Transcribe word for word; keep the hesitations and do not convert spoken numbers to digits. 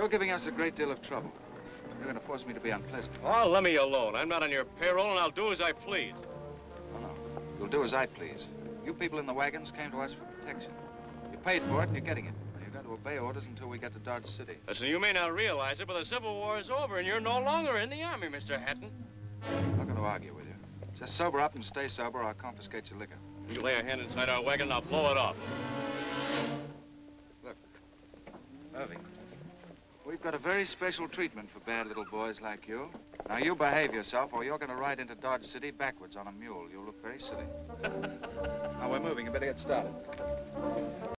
You're giving us a great deal of trouble. You're going to force me to be unpleasant. Oh, let me alone. I'm not on your payroll, and I'll do as I please. No, no. You'll do as I please. You people in the wagons came to us for protection. You paid for it, and you're getting it. You're going to obey orders until we get to Dodge City. Listen, you may not realize it, but the Civil War is over, and you're no longer in the Army, Mister Hatton. I'm not going to argue with you. Just sober up and stay sober, or I'll confiscate your liquor. You lay a hand inside our wagon, I'll blow it off. Look, Irving, we've got a very special treatment for bad little boys like you. Now, you behave yourself, or you're going to ride into Dodge City backwards on a mule. You'll look very silly. Now, we're moving. You better get started.